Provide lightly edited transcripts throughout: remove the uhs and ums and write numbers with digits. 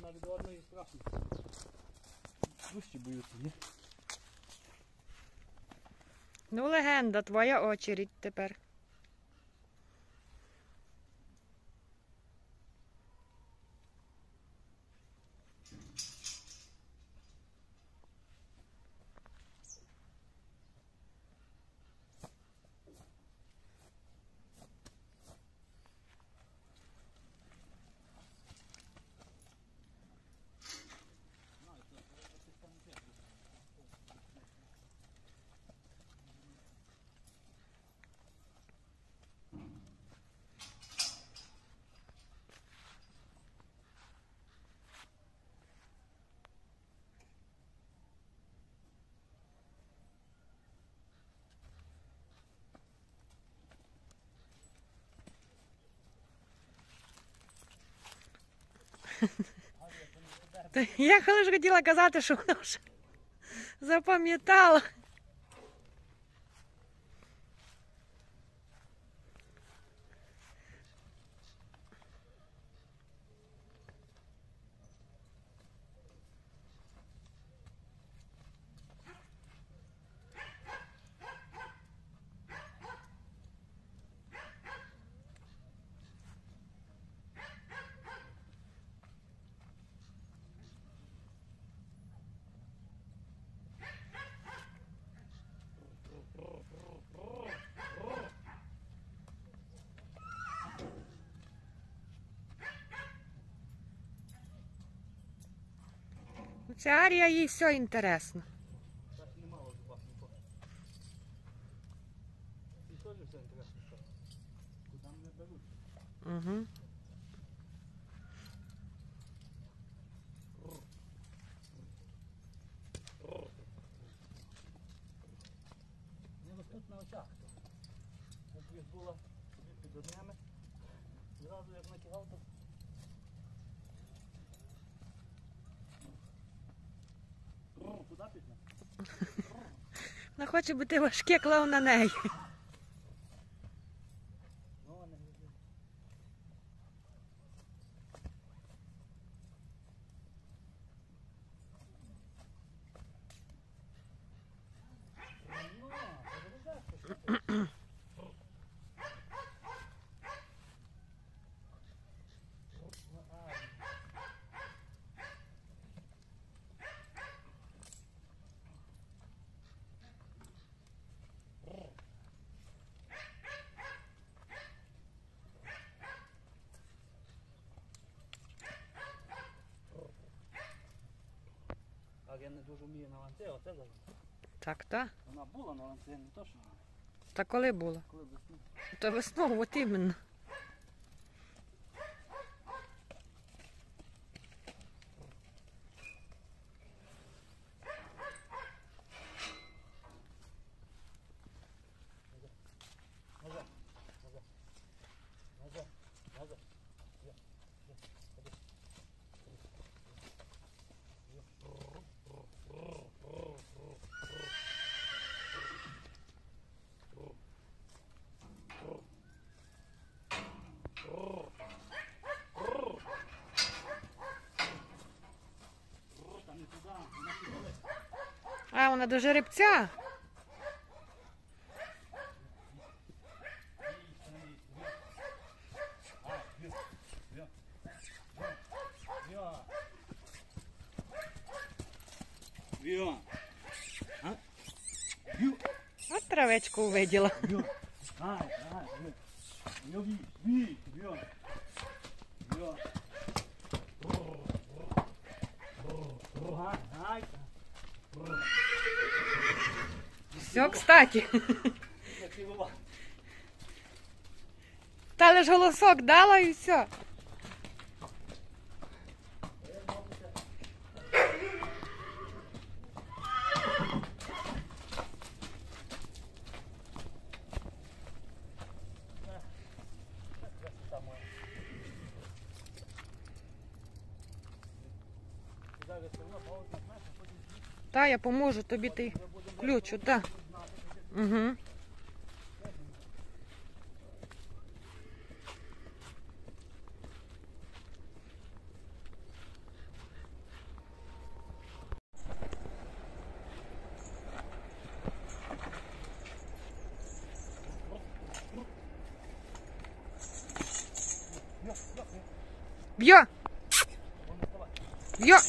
одна від одної страшно. Дужче боються, ні? Ну, легенда, твоя очередь тепер. Я лише хотіла казати, що вона вже запам'ятала. Ця Арія, їй все інтересно. Так немало зубах нікого. І теж все інтересно, що куди мене беруть. Угу. Не ростуть на очах. Як їх було під одними, зразу як натягав, то куди пішла? Вона хоче бути важке, клав на неї. Ну, вони не йдуть. Ну, розглядаєш, я не дуже вмію на ланці, оце зараз. Так, так. Вона була на ланці, не то що. Та коли було? Коли весну. Та весною, от іменно. Назад, назад, назад, назад. Я, ходи. Там не туди, вона піде. А, вона до жеребця. Віо. А? Віо. От травечку увиділа. Віо. Ай, ай, віо. Віо, віо, віо. Віо. Ай, ай. Все, кстати. Красиво. Та лиш голосок дала і все. Та, я поможу тобі, ти ключу, та. Угу. Б'є! Б'є!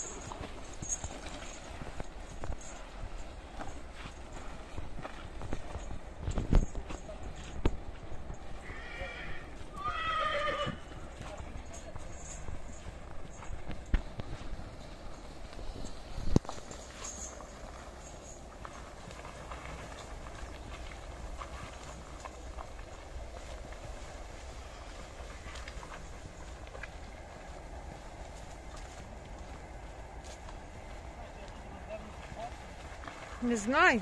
Не знаю.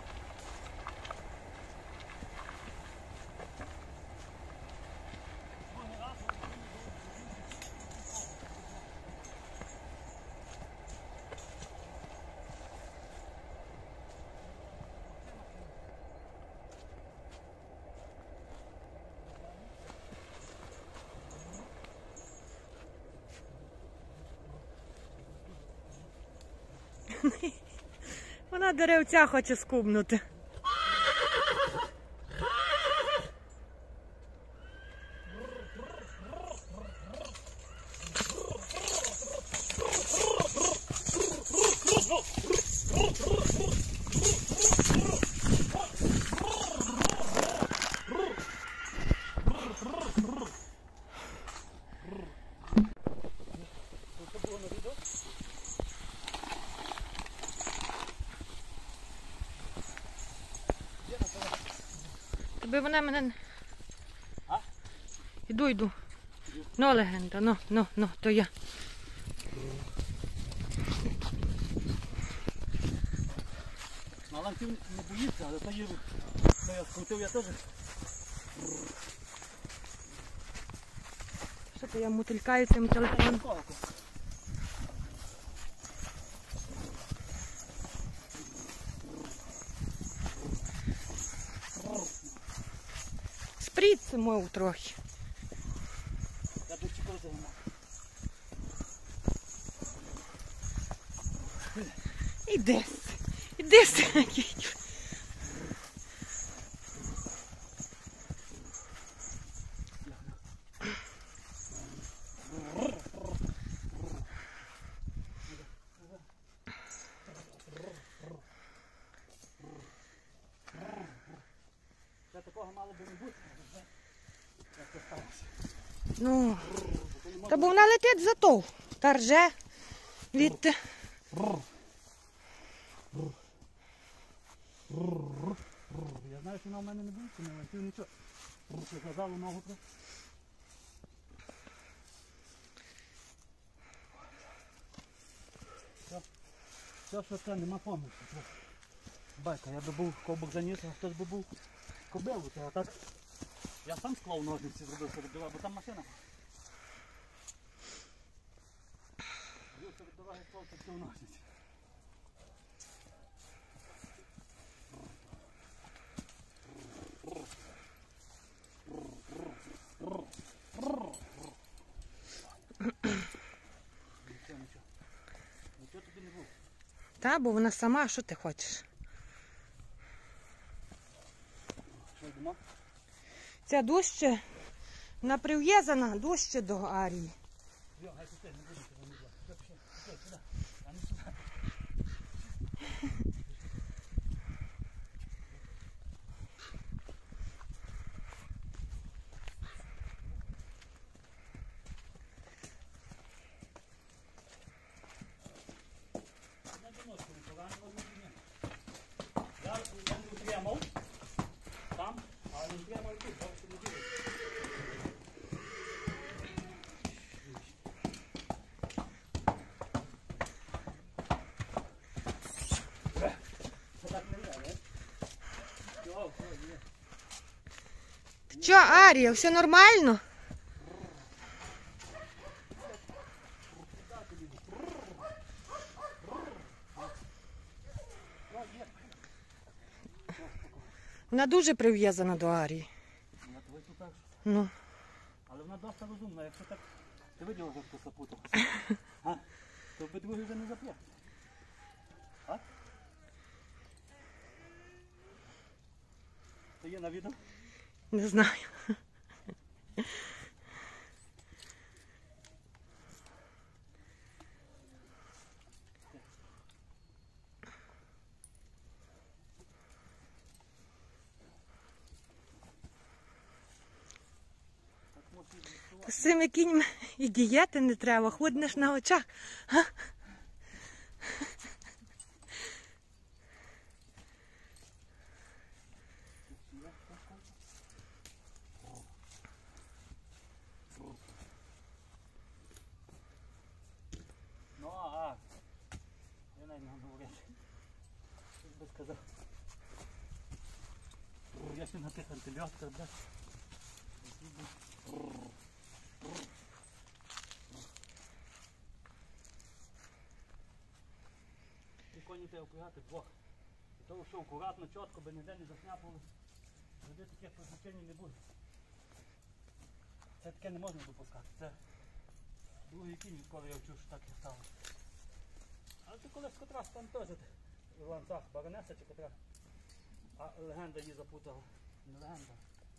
Вона деревця хоче скубнути. Тобі вона мене... А? Іду. Ну, легенда, ну, то я. Ну, ланців не боїться, але то є... То я скрутив, я теж. Що то я мутилькаю цим телефоном? Спріться мов трохи. Я до чого займав. Іди який. Це такого мало би не бути. Як це сталося. Ну, та бо вона летить зато. Та рже від... Я знаю, що вона в мене не буде, але ти нічого. Просто казав ногу про. Все, що це, нема помилки. Байка, я би був ковбок заніс, а хтось би був кобилу, а так я сам склав ножниці зробив серед дороги, бо там машина. Зробив серед дороги, склав такі ножниці. Нічого тобі не було. Та, бо вона сама, що ти хочеш? Що йдемо? Ця дужче, вона прив'язана дужче до Арії. Йо, гай сюди, не будете, не будете. Сюди, а не сюди. Я не утримав там, але не утримав і тут, так що не ділиться. Це так не йде, не? Йо, є. Що, Арія, все нормально? Вона дуже прив'язана до Арії. Я тобі тут так. Ну. Але вона досить розумна, якщо так, ти виділа, що хто запутав. А? То би другий вже не зап'є. А? То є на відео? Не знаю. З цими кіньми і дієти не треба, ходиш на очах. Га? Ну, ага. Я навіть не говорю. Щось би сказав. Я ще на тих антибіотиках, блядь. І коні треба впрягати двох. І того, що акуратно, чітко, би ніде не засняпали. Люди таких приключень не буде. Це таке не можна допускати. Це другий кінь, коли я вчу, що так і стало. Але ти колись котрась там теж в ланцах баронеса чи котра. А легенда її запутала. Не легенда.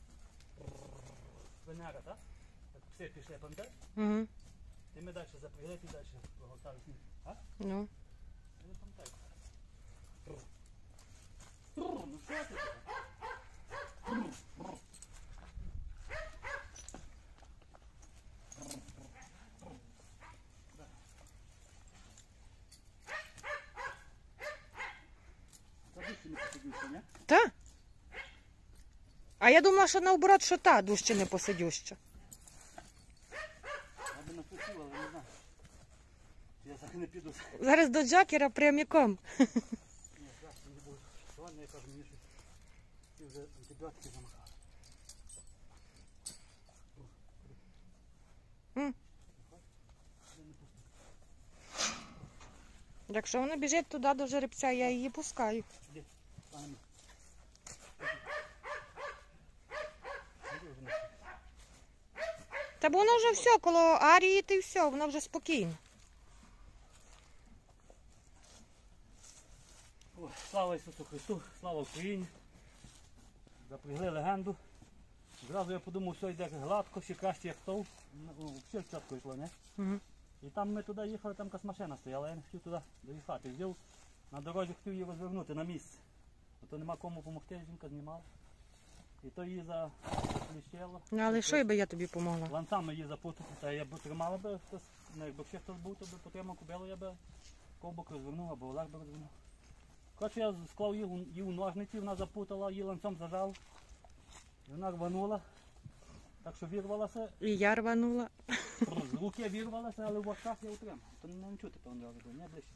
Венера, так? Так пси пішли, пам'ятаєш? Угу. І ми далі запрягли, і далі прогортали сніг. А? Ну. Я не пам'ятаю. Ну що ти? Та дужче не посидюся, ні? Та? А я думала, що наоборот, що та дужче не посидюща. Я би напустила, але не знаю. Я так не піду. Зараз до Джокера прямиком. Ні, зараз не буду. Сьогодні я кажу, мені щось. Ті вже антибіотики замахали. М. Якщо вона біжить туди до жеребця, я її пускаю. Іди, пане. Іди вже на. Та бо воно вже все, коло Арії, ти все, воно вже спокійно. Ой, слава Ісусу Христу, слава Україні. Запрягли легенду. Зразу я подумав, що йде гладко, ще краще як стов. Все чітко йшло, не? Угу. І там ми туди їхали, там якась машина стояла, я не хотів туди доїхати. Взяв на дорозі, хотів її розвернути на місце. А то нема кому допомогти, жінка знімала. І то її запліщило. Ну, але що би я тобі помогла? Ланцами її запутати, та я б тримала би хтось, ну, якби ще хтось був, то би потримав кобилу, я би ковбок розвернув, або Олег би розвернув. Коротше, я склав її у ножниці, вона запутала, її ланцом зажав. І вона рванула, так що вірвалася, І я рванула. з руки вірвалася, але в важках я утримав. То не чути, певно, не ближче.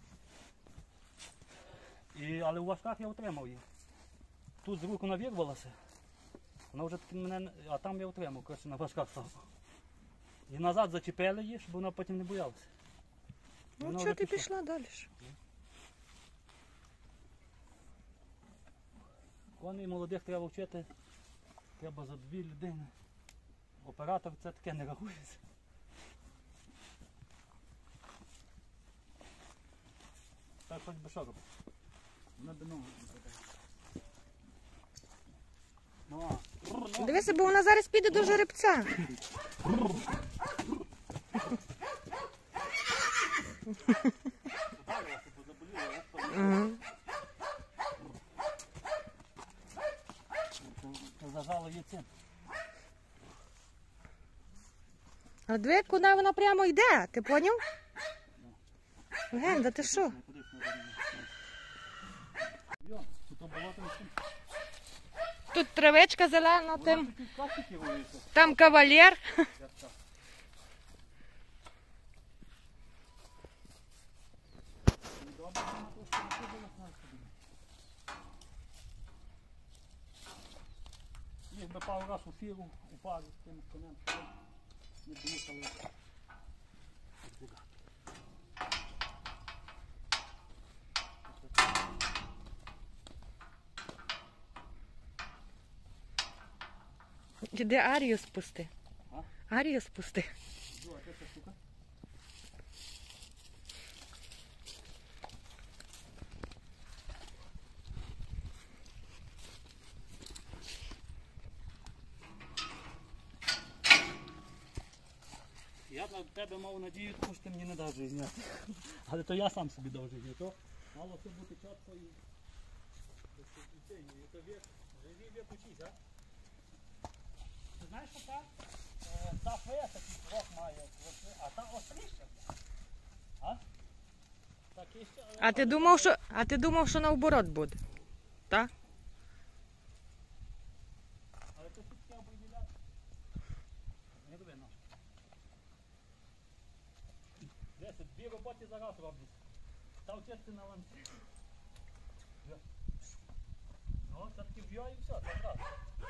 Але в важках я утримав її. Тут з рук вона вірвалася, вона вже таки мене, а там я утримав, коротше, на важках став. І назад зачепили її, щоб вона потім не боялася. Ну, Вона що вже ти пішла далі? Коней молодих треба вчити, треба за 2 людини. Оператор це таке не рахується. Так хоч би що робити. Вона би ногу не подає. Дивися, бо вона зараз піде до жеребця. Угу. Зажало її цим. А диви, куди вона прямо йде, ти поняв? Легенда, ти що? Тут травичка зелена, там кавалер. Їх би пару раз у фіру, у пару з тим конем, не доїхали. Іди Арію спусти. А? Арію спусти. Що, а це ця штука? Я на тебе мав надію, тому що ти мені не дав вже зняти. Але то я сам собі дав вже зняти. То мало все бути чітко і і то живі вік учись, а? Ти знаєш, що так? Та хвея такий крок має, а та остріша. А? Такий ще, але... А ти думав, що наоборот буде? Так? Але ти тут хотів виділяти. Не роби ножки. Десять, дві роботи зараз роблять. Та вчитися на ланці. Ну, це таки в'йо і все, це одразу.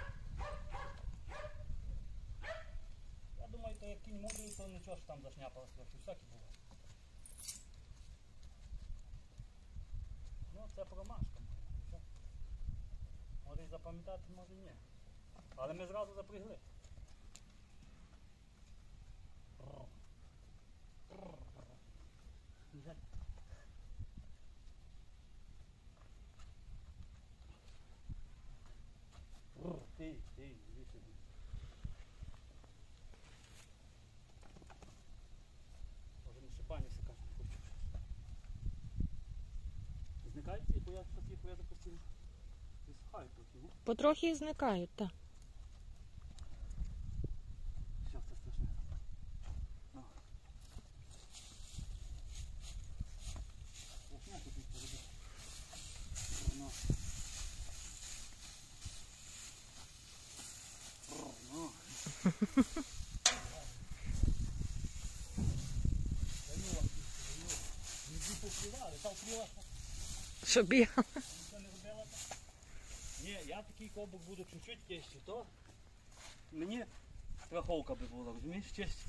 Я думаю, то як кінь мудрий, то нічого ж там зашняпалось трохи, всяке було. Ну, це промашка. Може і запам'ятати, може і ні. Але ми зразу запрягли. Ти, іди сюди. Може не шибанівся, каже, не хочу. Зникають ці, бо я щось їх веду постійно. Висухають трохи, ну? Потрохи і зникають, так. Що це страшне? Ну. Страшне тут їх поробити. Ну. Ну. Не повпливали, та вплила. Що бігав. Нічого не робила так? Ні, я такий ковбик буду чуть-чуть тещі, то мені страховка би була, розумієш,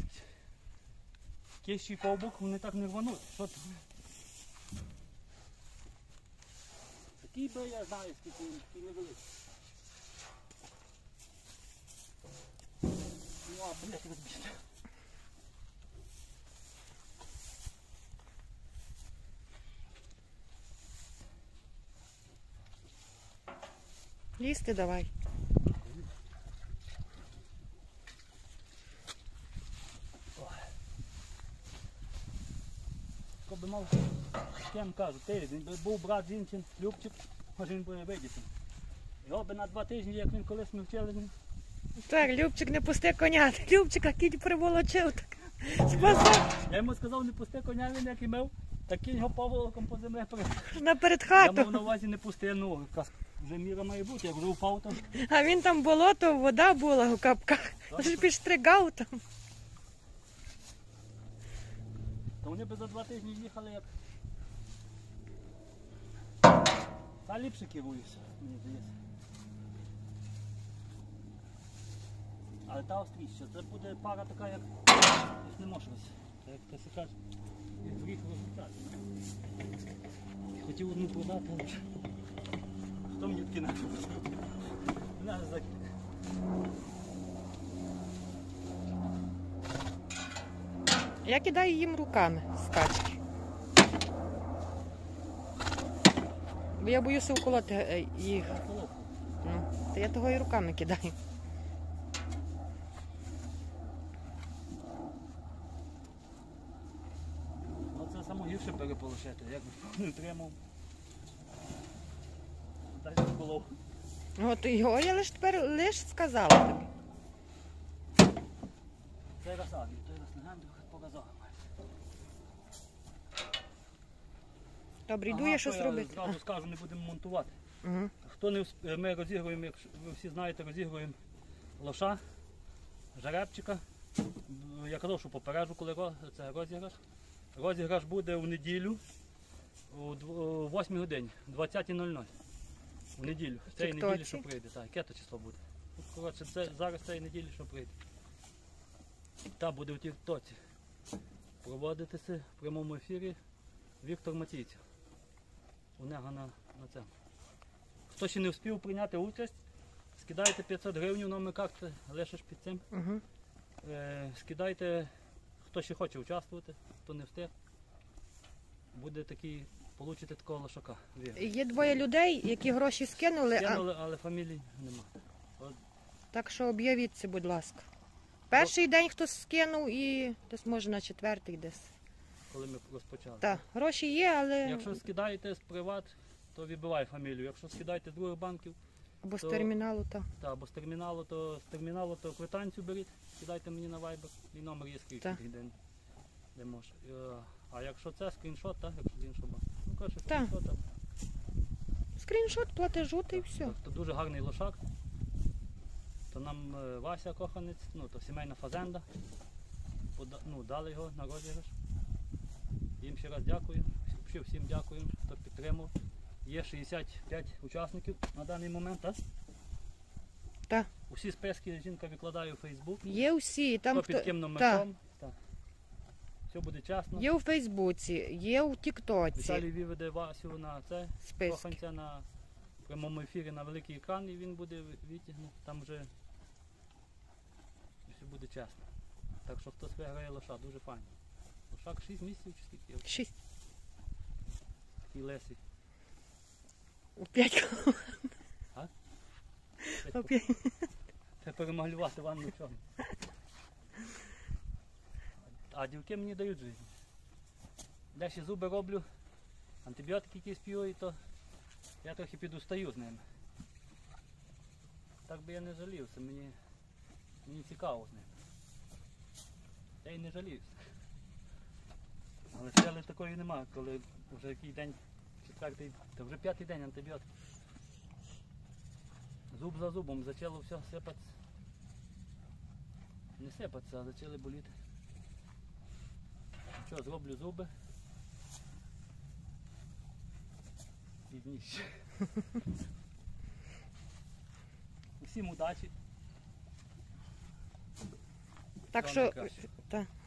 тещий ковбик, вони так не рвануть. Що ти? Такий би я знаю, скільки він, такий невеликий. Ну, а блядь, розбіжте. Лізти давай. Хто би мав, кем кажу, ти, він би був брат Зінчин, Любчик, може він буде видіти. Його би на 2 тижні, як він колись ми вчили, він Так, Любчик, не пусти коня. Любчика кінь приволочив так. Спасав я йому сказав, не пусти коня, він як імев, так кінь його поволоком по землі перед. наперед Я хату. мав на увазі не пусти, ну, вже міра має бути, як вже упав, то А він там болото, вода була у капках. Ж підштригав там. вони би за 2 тижні їхали як. Та ліпше керуюся, мені здається. Але та остріща, це буде пара така, як не можеш, як ти си кажеш, як гріх розлітати. Хотів одну продати, але хто мені таки не закинув? Я кидаю їм руками з качки. Бо я боюся уколоти їх. Ну, то я того і руками кидаю. Оце саме гірше переполошити, як би не тримав. Дай колов. От його я лиш сказала тобі. Цей раз агрів, той раз ногам трохи показав. Добре, йду я щось робити. Я зразу скажу, не будемо монтувати. Угу. Хто не ми розігруємо, як ви всі знаєте, розігруємо лоша, жеребчика. Я казав, що попереджу, коли це розіграш. Розіграш буде у неділю о 8 годині, 20:00. У неділю. Цієї неділі, що прийде. Так, яке то число буде? Коротше, зараз цієї неділі, що прийде. Та буде у тіктоці проводитися в прямому ефірі Віктор Матійця. У нього на це. Хто ще не встиг прийняти участь, скидайте 500 гривень, номер карти лишиш під цим. Угу. Скидайте, хто ще хоче участвувати, хто не встиг. Буде такий, получите такого лошака. Є 2 людей, які гроші скинули, Скинули, але фамілій нема. так що об'явіться, будь ласка. Перший день хтось скинув і десь може на 4-й десь. Коли ми розпочали. Так, гроші є, але Якщо скидаєте з приват, то вибивай фамілію. Якщо скидаєте з других банків, Або з То- терміналу, так. Та, або з терміналу, то квитанцію беріть, кидайте мені на Viber, і номер є скрізь, Так. де може. А якщо це скріншот, так, якщо з іншого банку. Ну, коротше, Так. скріншот, так. Скріншот, платежу, та й все. То дуже гарний лошак. То нам Вася коханець, ну, то сімейна фазенда. Дали його на розіграш. Їм ще раз дякую. Всім дякую, хто підтримав. Є 65 учасників на даний момент, так? Так. Усі списки жінка викладає у Фейсбук. Є всі, там Хто під хто. ким номерком. Так. Все буде чесно. Є у Фейсбуці, є у Тіктоці Віталій виведе Васю на це, списки. коханця на прямому ефірі на великий екран, і він буде витягнути. Там вже все буде чесно. Так що хтось виграє лоша, дуже файно. Лошак 6 місяців чи скільки? 6. Такий лесий. У 5. Треба перемалювати ванну в чому. А дівки мені дають життя. Я ще зуби роблю, антибіотики якісь п'ю, і то я трохи підустаю з ними. Так би я не жалівся, мені цікаво з ними. Я й не жалівся. Але сили такої нема, коли вже який день, четвертий, та вже п'ятий день антибіотик. Зуб за зубом почало все сипатися. Не сипатися, а почали боліти. Що, зроблю зуби. І дніще. Усім удачі. Так Всього що, найкращого. так.